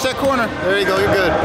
that corner. There you go, you're good.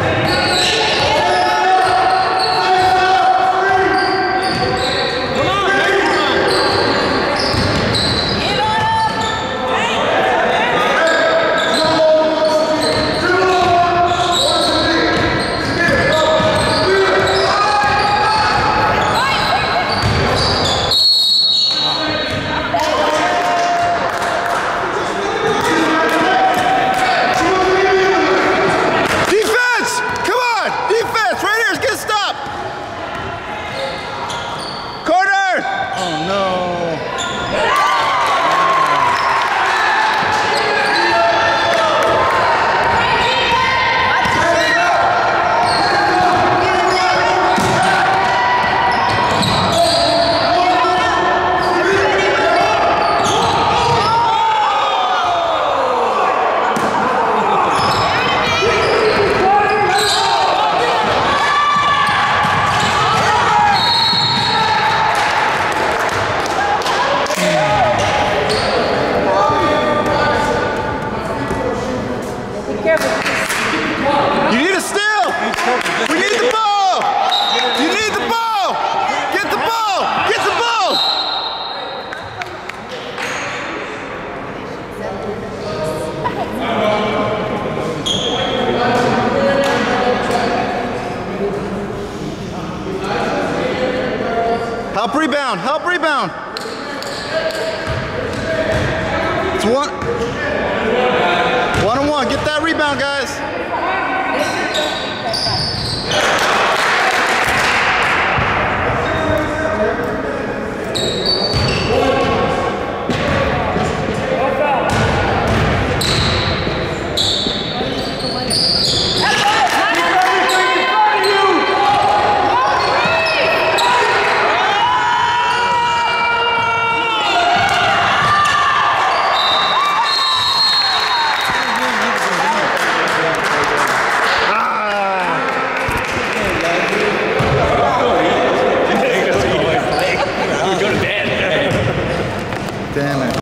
You need a steal! We need the ball! You need the ball! Get the ball! Get the ball! Help rebound! Help rebound! It's one-on-one. Get that rebound, guys.